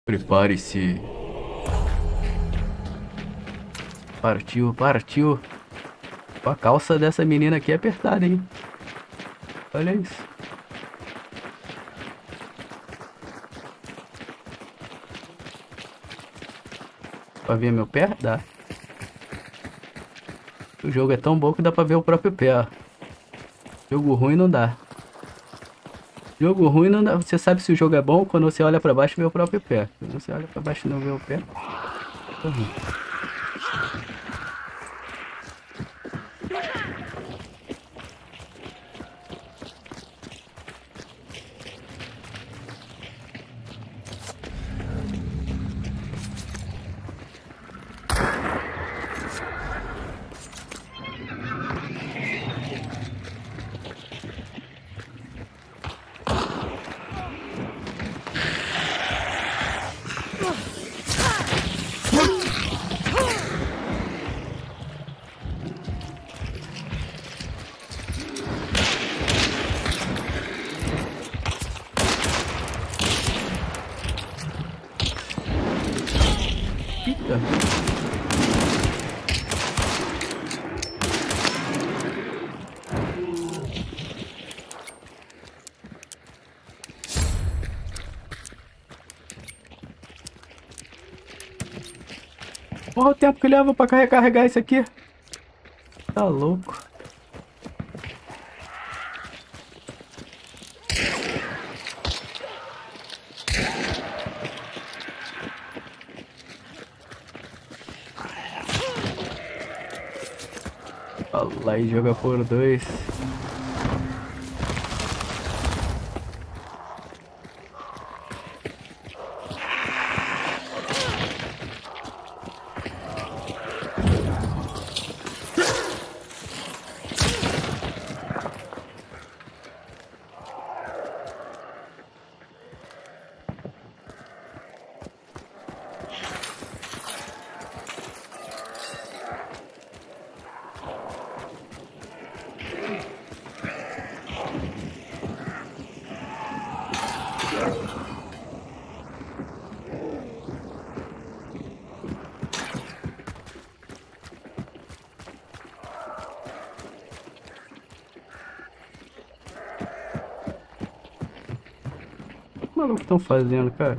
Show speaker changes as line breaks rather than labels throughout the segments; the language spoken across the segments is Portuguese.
Prepare-se. Partiu, partiu. A calça dessa menina aqui é apertada, hein? Olha isso. Pra ver meu pé? Dá. O jogo é tão bom que dá pra ver o próprio pé, ó. Jogo ruim não dá. Jogo ruim não dá. Você sabe se o jogo é bom quando você olha pra baixo e vê o próprio pé. Quando você olha pra baixo e não vê o pé, tá ruim. Eita. Porra, o tempo que leva pra recarregar isso aqui. Tá louco. Olha lá e joga por dois. O que os malucos estão fazendo, cara?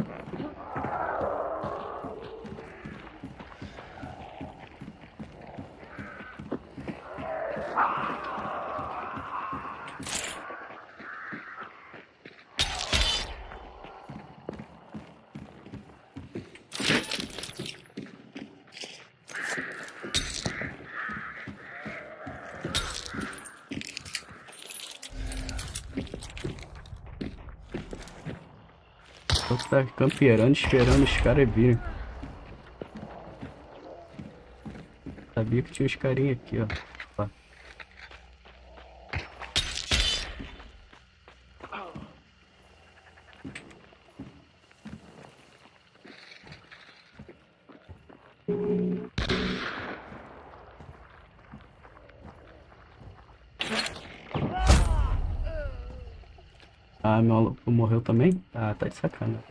Eu tá campeando, esperando os caras virem. Sabia que tinha os carinha aqui, ó. Ó. Ah, meu maluco morreu também? Ah, tá de sacanagem.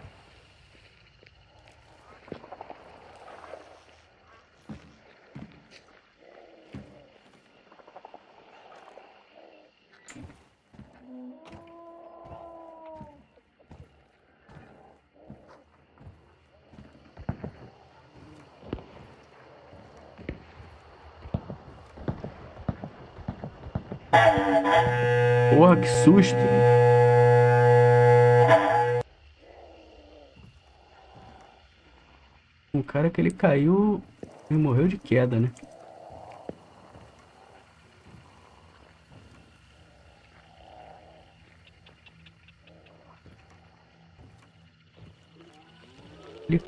Porra, que susto. Um cara que ele caiu e morreu de queda, né? Ele...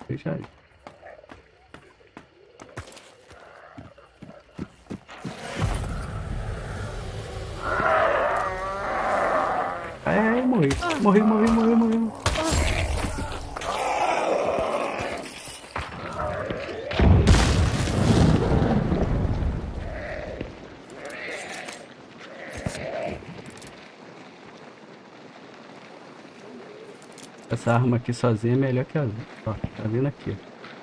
Já. Ai, morri. Morri. Essa arma aqui sozinha é melhor que a outra. Ó, tá vindo aqui.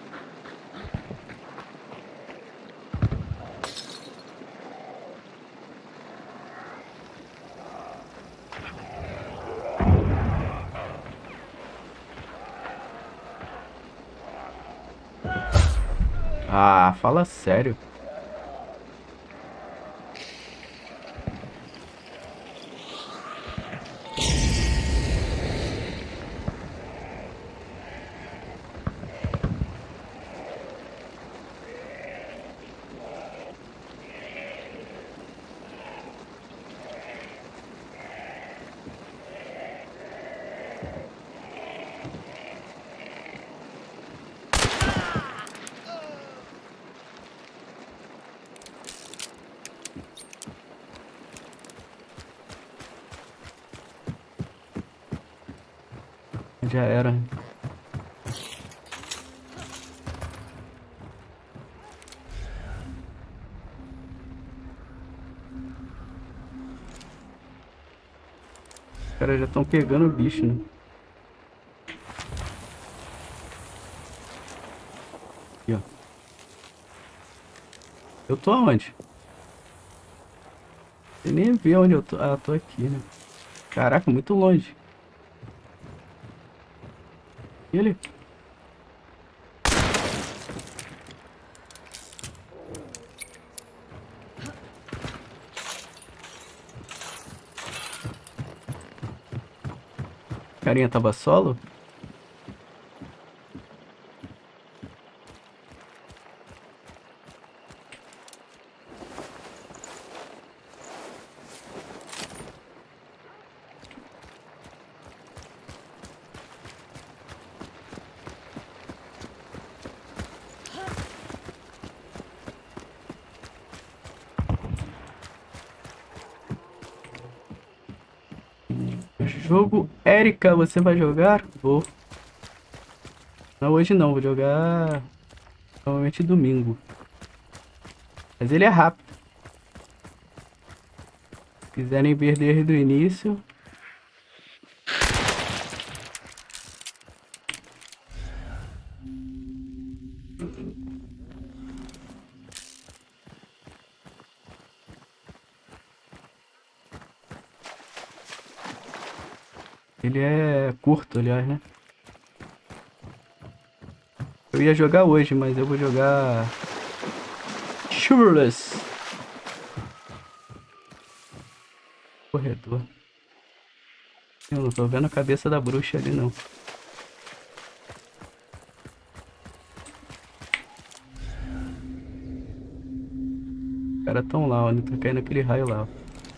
Ah, fala sério. Já era. Os caras já estão pegando o bicho, né? Aqui, ó. Eu tô aonde? Eu nem vi onde eu tô. Ah, tô aqui, né? Caraca, muito longe. E ele? Carinha tava solo? Jogo Erika, você vai jogar? Vou. Não, hoje não, vou jogar provavelmente domingo. Mas ele é rápido. Se quiserem ver desde o início. Ele é curto, aliás, né? Eu ia jogar hoje, mas eu vou jogar Chivalrous Corredor. Eu não tô vendo a cabeça da bruxa ali, não. Os caras tão lá, onde tá caindo aquele raio lá.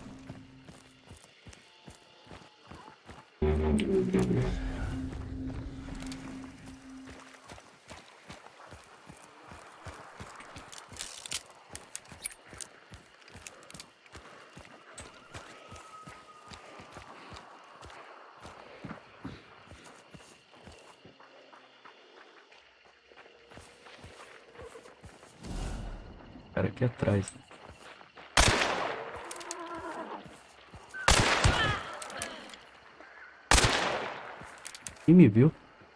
Cara aqui atrás. Quem me viu?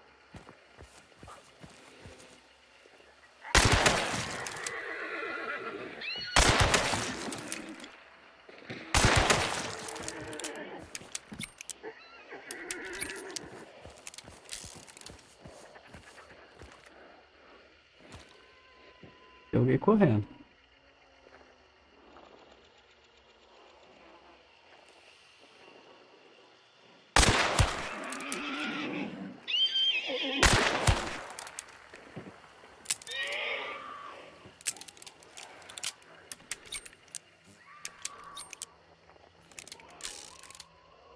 Tem alguém correndo.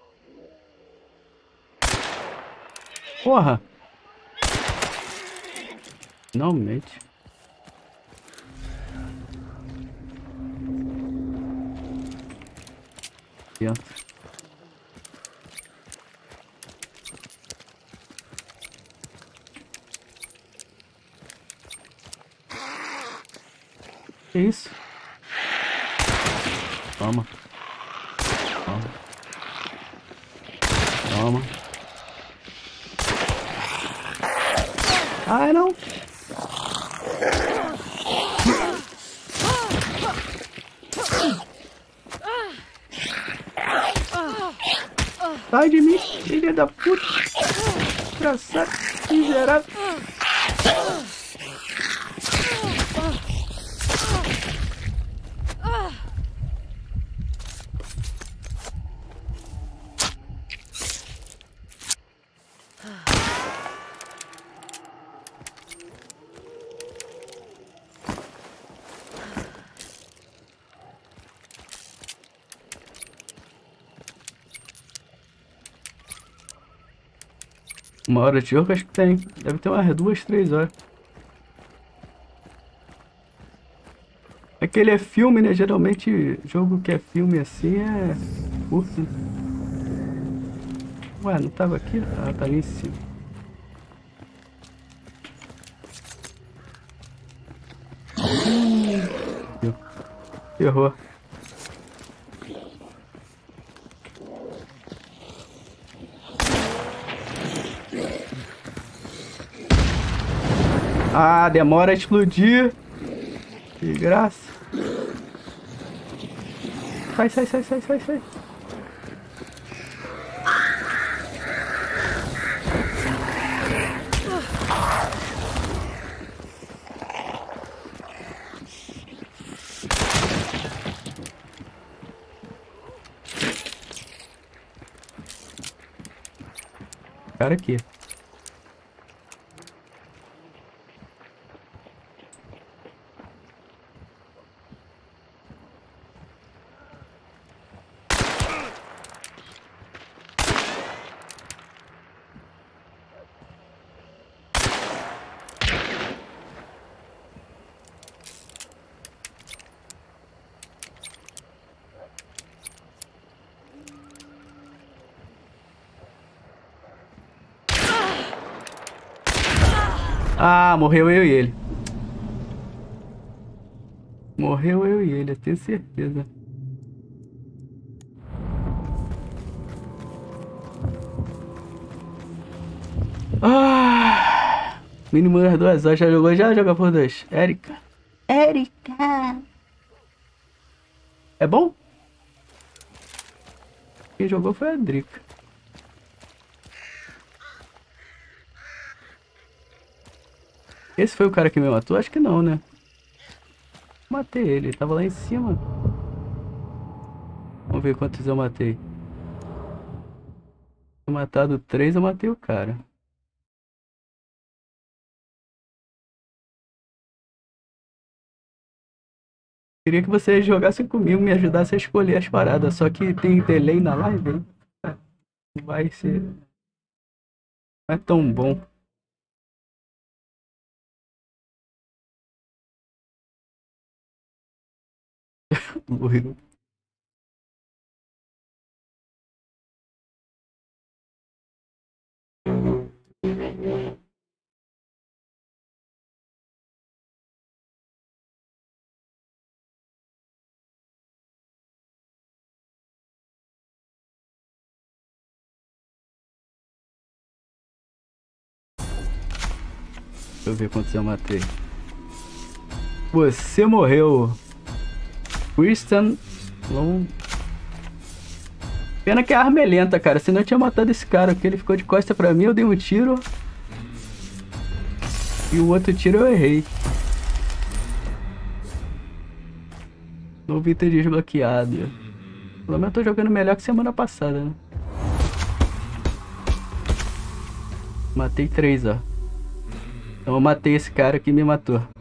Porra! Finalmente. Dentro. Que isso? Toma. Toma. Toma. Ai, não. Sai de mim, filha da puta. Engraçado, miserável. Uma hora de jogo acho que tem. Deve ter umas 2, 3 horas. Aquele é filme, né? Geralmente jogo que é filme assim é curto. Ué, não tava aqui? Ah, tá ali em cima. Errou. Ah, demora a explodir. Que graça. Sai, sai, sai, sai, sai, sai. Cara aqui. Ah, morreu eu e ele. Morreu eu e ele, eu tenho certeza. Ah, mínimo das 2 horas. Já jogou? Já joga por 2. Erika. Erika. É bom? Quem jogou foi a Drica. Esse foi o cara que me matou? Acho que não, né? Matei ele tava lá em cima. Vamos ver quantos eu matei. Se eu matado 3, eu matei o cara. Queria que vocês jogassem comigo, me ajudassem a escolher as paradas. Só que tem delay na live, hein? Não vai ser... Não é tão bom. Morreu. Deixa eu ver quantos eu matei. Você morreu. Christian Long. Pena que a arma é lenta, cara. Senão eu tinha matado esse cara, porque ele ficou de costa pra mim, eu dei um tiro. E o outro tiro eu errei. Novo item desbloqueado. Pelo menos eu tô jogando melhor que semana passada, né? Matei 3, ó. Então eu matei esse cara que me matou.